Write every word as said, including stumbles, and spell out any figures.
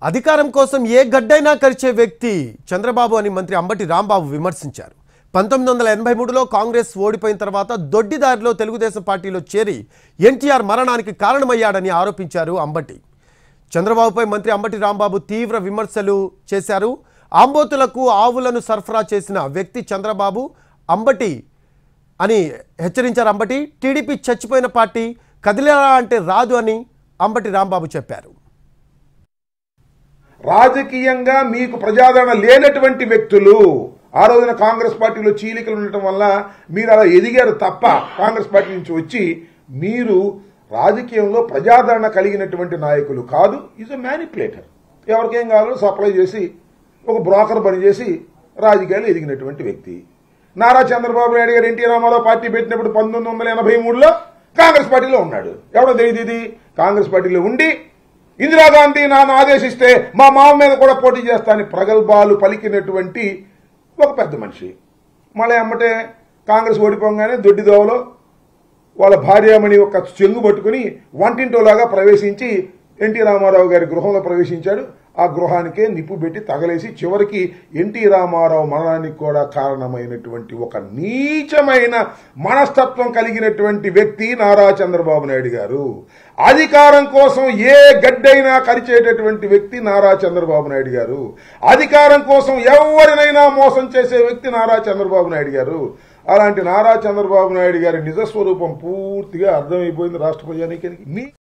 అధికారం కోసం ఏ గడ్డైనా కరిచే వ్యక్తి చంద్రబాబు అని మంత్రి అంబటి రాంబాబు విమర్శించారు. పంతొమ్మిది వందల ఎనభై మూడులో కాంగ్రెస్ ఓడిపోయిన తర్వాత దొడ్డిదారిలో తెలుగుదేశం పార్టీలో చేరి ఎన్టీఆర్ మరణానికి కారణమయ్యాడని ఆరోపించారు అంబటి. చంద్రబాబుపై మంత్రి అంబటి రాంబాబు తీవ్ర విమర్శలు చేశారు. ఆంబోతులకు ఆవులను సరఫరా చేసిన వ్యక్తి చంద్రబాబు అంబటి అని హెచ్చరించారు. అంబటి టీడీపీ చచ్చిపోయిన పార్టీ, కదిలేరా అంటే రాదు అని అంబటి రాంబాబు చెప్పారు. రాజకీయంగా మీకు ప్రజాదరణ లేనటువంటి వ్యక్తులు ఆ రోజున కాంగ్రెస్ పార్టీలో చీలికలు ఉండటం వల్ల మీరు అలా ఎదిగారు తప్ప, కాంగ్రెస్ పార్టీ నుంచి వచ్చి మీరు రాజకీయంలో ప్రజాదరణ కలిగినటువంటి నాయకులు కాదు. Is a manipulator. ఎవరికేం కావాలో సప్లై చేసి ఒక బ్రోకర్ పని చేసి రాజకీయాలు ఎదిగినటువంటి వ్యక్తి. నారా చంద్రబాబు నాయుడు గారు ఎన్టీ రామారావు పార్టీ పెట్టినప్పుడు పంతొమ్మిది వందల ఎనభై మూడులో కాంగ్రెస్ పార్టీలో ఉన్నాడు. ఎవడో తెలియదు ఇది. కాంగ్రెస్ పార్టీలో ఉండి ఇందిరాగాంధీ నాన్న ఆదేశిస్తే మా మామ మీద కూడా పోటీ చేస్తానని ప్రగల్భాలు పలికినటువంటి ఒక పెద్ద మనిషి. మళ్ళీ అమ్మటే కాంగ్రెస్ ఓడిపోగానే దొడ్డిదోవలో వాళ్ళ భార్యామణి ఒక చెంగు పట్టుకుని వంటింటోలాగా ప్రవేశించి ఎన్టీ రామారావు గారి గృహంలో ప్రవేశించాడు. ఆ గృహానికే నిప్పు పెట్టి తగలేసి చివరికి ఎన్టీ రామారావు మరణానికి కూడా కారణమైనటువంటి ఒక నీచమైన మనస్తత్వం కలిగినటువంటి వ్యక్తి నారా చంద్రబాబు నాయుడు గారు. అధికారం కోసం ఏ గడ్డైనా కరిచేటటువంటి వ్యక్తి నారా చంద్రబాబు నాయుడు గారు. అధికారం కోసం ఎవరినైనా మోసం చేసే వ్యక్తి నారా చంద్రబాబు నాయుడు గారు. అలాంటి నారా చంద్రబాబు నాయుడు గారి నిజస్వరూపం పూర్తిగా అర్థమైపోయింది రాష్ట్ర ప్రజానీకానికి.